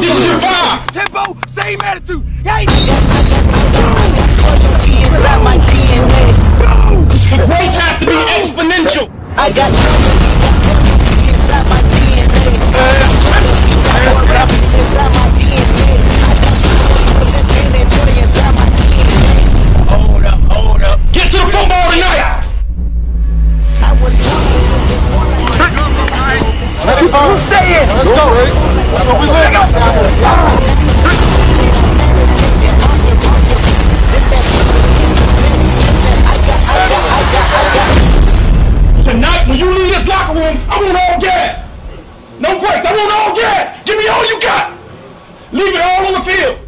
This is your vibe. Tempo, same attitude. Hey! Loyalty inside my DNA. Growth has to be exponential. I got loyalty inside my DNA. Inside my DNA. Inside my DNA. Hold up. Get to the football tonight. I was born with this is one Let it go. Stay in. Let's go, Rick. That's what we live. Tonight, when you leave this locker room, I want all gas. No breaks. I want all gas. Give me all you got. Leave it all on the field.